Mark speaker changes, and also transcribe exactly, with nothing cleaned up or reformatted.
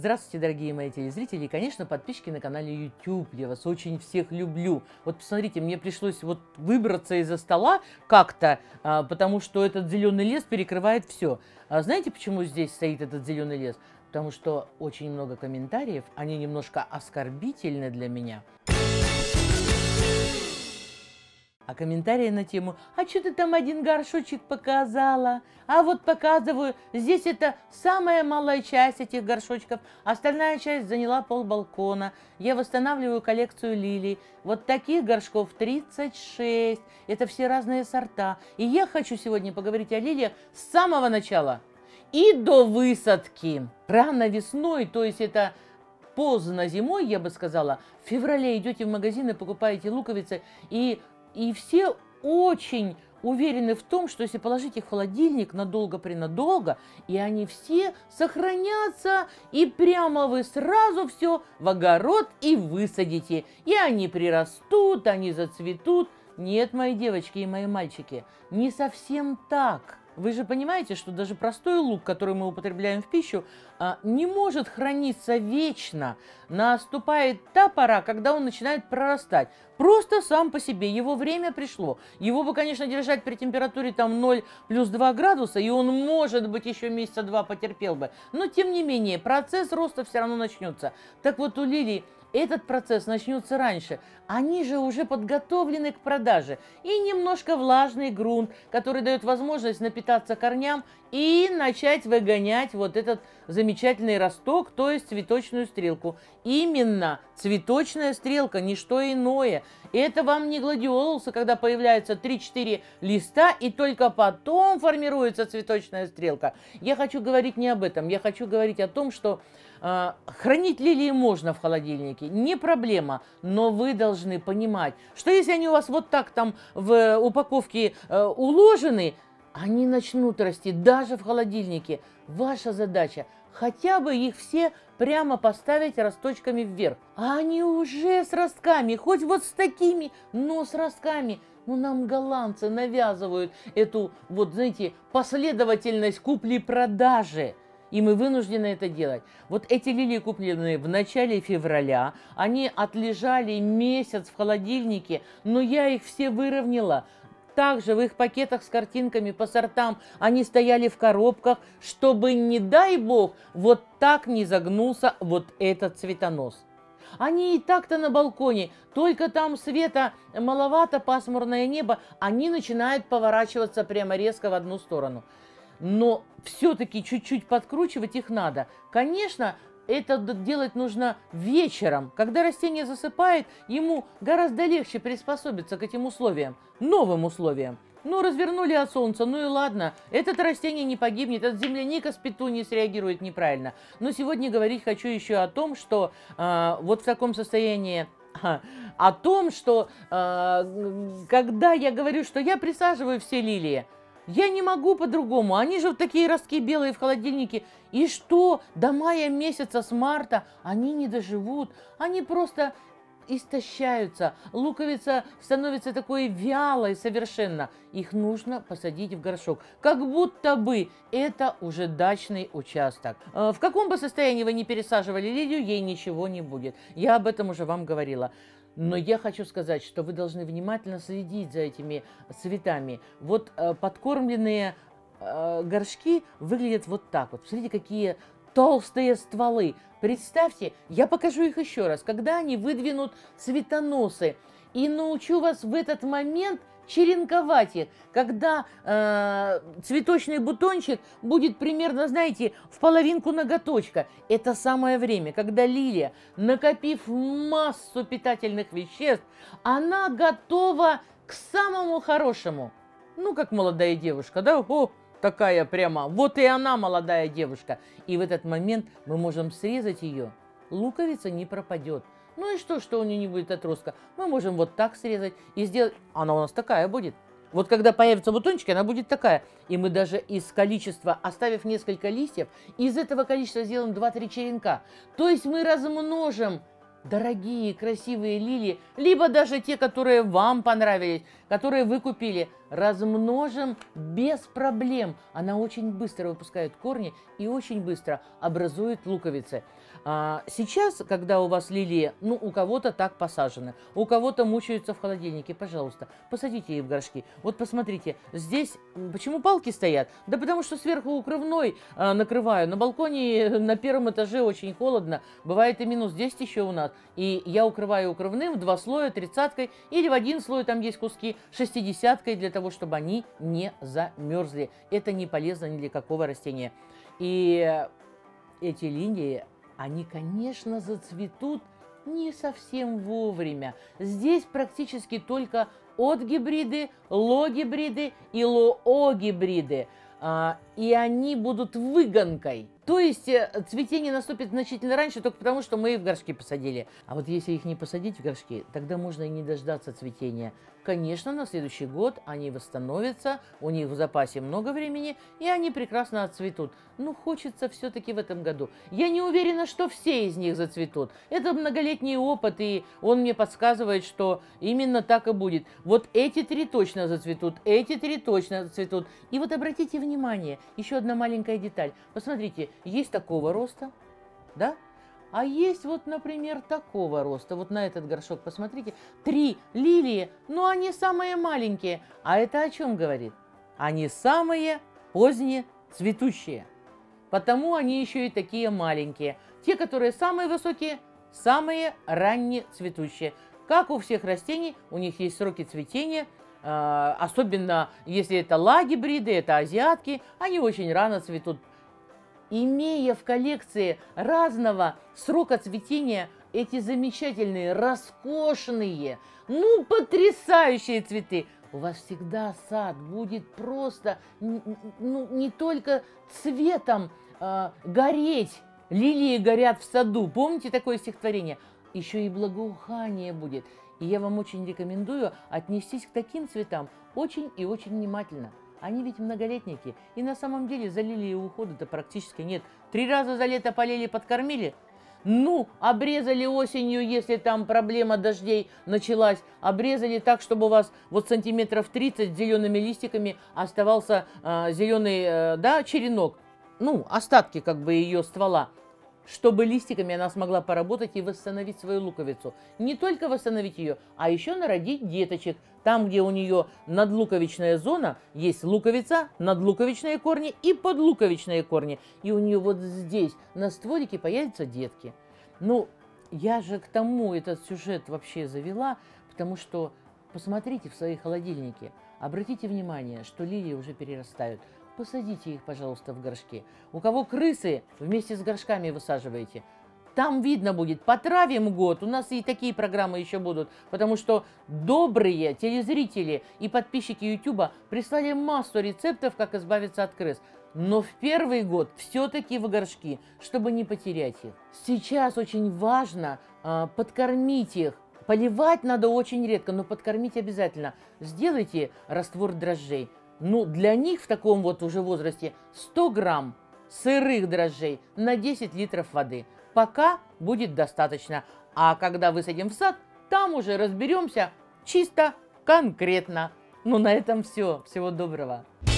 Speaker 1: Здравствуйте, дорогие мои телезрители и, конечно, подписчики на канале YouTube. Я вас очень всех люблю. Вот посмотрите, мне пришлось вот выбраться из-за стола как-то, а, потому что этот зеленый лес перекрывает все. А знаете, почему здесь стоит этот зеленый лес? Потому что очень много комментариев, они немножко оскорбительны для меня. А комментарии на тему «А что ты там один горшочек показала?» А вот показываю, здесь это самая малая часть этих горшочков, остальная часть заняла полбалкона. Я восстанавливаю коллекцию лилий. Вот таких горшков тридцать шесть. Это все разные сорта. И я хочу сегодня поговорить о лилиях с самого начала и до высадки. Рано весной, то есть это поздно зимой, я бы сказала, в феврале идете в магазин и покупаете луковицы, и И все очень уверены в том, что если положить их в холодильник надолго-принадолго, и они все сохранятся, и прямо вы сразу все в огород и высадите. И они прирастут, они зацветут. Нет, мои девочки и мои мальчики, не совсем так. Вы же понимаете, что даже простой лук, который мы употребляем в пищу, не может храниться вечно. Наступает та пора, когда он начинает прорастать. Просто сам по себе. Его время пришло. Его бы, конечно, держать при температуре там ноль плюс два градуса, и он, может быть, еще месяца два потерпел бы. Но, тем не менее, процесс роста все равно начнется. Так вот, у лилий этот процесс начнется раньше. Они же уже подготовлены к продаже. И немножко влажный грунт, который дает возможность напитаться корням и начать выгонять вот этот замечательный росток, то есть цветочную стрелку. Именно цветочная стрелка, не что иное. Это вам не гладиолусы, когда появляется три-четыре листа, и только потом формируется цветочная стрелка. Я хочу говорить не об этом. Я хочу говорить о том, что э, хранить лилии можно в холодильнике, не проблема, но вы должны понимать, что если они у вас вот так там в упаковке э, уложены, они начнут расти даже в холодильнике. Ваша задача хотя бы их все прямо поставить росточками вверх. А они уже с ростками, хоть вот с такими, но с ростками. Ну, нам голландцы навязывают эту, вот, знаете, последовательность купли-продажи. И мы вынуждены это делать. Вот эти лилии, купленные в начале февраля, они отлежали месяц в холодильнике, но я их все выровняла. Также в их пакетах с картинками по сортам они стояли в коробках, чтобы, не дай бог, вот так не загнулся вот этот цветонос. Они и так-то на балконе, только там света маловато, пасмурное небо, они начинают поворачиваться прямо резко в одну сторону. Но все-таки чуть-чуть подкручивать их надо. Конечно, это делать нужно вечером. Когда растение засыпает, ему гораздо легче приспособиться к этим условиям, новым условиям. Ну, развернули от солнца, ну и ладно, это растение не погибнет, эта земляника с петунией среагирует неправильно. Но сегодня говорить хочу еще о том, что э, вот в таком состоянии, э, о том, что э, когда я говорю, что я присаживаю все лилии, я не могу по-другому. Они же вот такие ростки белые в холодильнике. И что? До мая месяца, с марта они не доживут. Они просто истощаются. Луковица становится такой вялой совершенно. Их нужно посадить в горшок. Как будто бы это уже дачный участок. В каком бы состоянии вы ни пересаживали лилию, ей ничего не будет. Я об этом уже вам говорила. Но я хочу сказать, что вы должны внимательно следить за этими цветами. Вот э, подкормленные э, горшки выглядят вот так вот. Смотрите, какие толстые стволы. Представьте, я покажу их еще раз, когда они выдвинут цветоносы. И научу вас в этот момент черенковать их, когда э, цветочный бутончик будет примерно, знаете, в половинку ноготочка. Это самое время, когда лилия, накопив массу питательных веществ, она готова к самому хорошему. Ну, как молодая девушка, да? О, такая прямо. Вот и она молодая девушка. И в этот момент мы можем срезать ее. Луковица не пропадет. Ну и что, что у нее не будет отростка? Мы можем вот так срезать и сделать. Она у нас такая будет. Вот когда появятся бутончики, она будет такая. И мы даже из количества, оставив несколько листьев, из этого количества сделаем два-три черенка. То есть мы размножим дорогие, красивые лилии, либо даже те, которые вам понравились, которые вы купили. размножим без проблем. Она очень быстро выпускает корни и очень быстро образует луковицы. А сейчас, когда у вас лилии, ну, у кого-то так посажены, у кого-то мучаются в холодильнике, пожалуйста, посадите их в горшки. Вот посмотрите, здесь почему палки стоят? Да потому что сверху укрывной а, накрываю. На балконе на первом этаже очень холодно, бывает и минус десять еще у нас. И я укрываю укрывным в два слоя, тридцаткой, или в один слой, там есть куски, шестидесяткой, для того, чтобы они не замерзли. Это не полезно ни для какого растения. И эти лилии, они, конечно, зацветут не совсем вовремя. Здесь практически только отгибриды, логибриды и лоогибриды. И они будут выгонкой. То есть цветение наступит значительно раньше, только потому, что мы их в горшки посадили. А вот если их не посадить в горшки, тогда можно и не дождаться цветения. Конечно, на следующий год они восстановятся, у них в запасе много времени, и они прекрасно отцветут. Но хочется все-таки в этом году. Я не уверена, что все из них зацветут. Это многолетний опыт, и он мне подсказывает, что именно так и будет. Вот эти три точно зацветут, эти три точно зацветут. И вот обратите внимание, еще одна маленькая деталь. Посмотрите, есть такого роста, да? А есть вот, например, такого роста. Вот на этот горшок посмотрите. Три лилии, но они самые маленькие. А это о чем говорит? Они самые поздние цветущие. Потому они еще и такие маленькие. Те, которые самые высокие, самые ранние цветущие. Как у всех растений, у них есть сроки цветения. Особенно если это лагибриды, это азиатки. Они очень рано цветут. Имея в коллекции разного срока цветения эти замечательные, роскошные, ну, потрясающие цветы, у вас всегда сад будет просто, ну, не только цветом э, гореть. Лилии горят в саду. Помните такое стихотворение? Еще и благоухание будет. И я вам очень рекомендую отнестись к таким цветам очень и очень внимательно. Они ведь многолетники. И на самом деле за лилии ухода-то практически нет. Три раза за лето полили, подкормили. Ну, обрезали осенью, если там проблема дождей началась. Обрезали так, чтобы у вас вот сантиметров тридцать с зелеными листиками оставался э, зеленый, э, да, черенок. Ну, остатки как бы ее ствола. Чтобы листиками она смогла поработать и восстановить свою луковицу. Не только восстановить ее, а еще народить деточек. Там, где у нее надлуковичная зона, есть луковица, надлуковичные корни и подлуковичные корни. И у нее вот здесь на стволике появятся детки. Ну, я же к тому этот сюжет вообще завела, потому что посмотрите в свои холодильники. Обратите внимание, что лилии уже перерастают. Посадите их, пожалуйста, в горшки. У кого крысы, вместе с горшками высаживайте. Там видно будет, потравим год. У нас и такие программы еще будут. Потому что добрые телезрители и подписчики Ютуба прислали массу рецептов, как избавиться от крыс. Но в первый год все-таки в горшки, чтобы не потерять их. Сейчас очень важно э, подкормить их. Поливать надо очень редко, но подкормить обязательно. Сделайте раствор дрожжей. Ну, для них в таком вот уже возрасте сто грамм сырых дрожжей на десять литров воды. Пока будет достаточно. А когда высадим в сад, там уже разберемся чисто конкретно. Ну, на этом все. Всего доброго.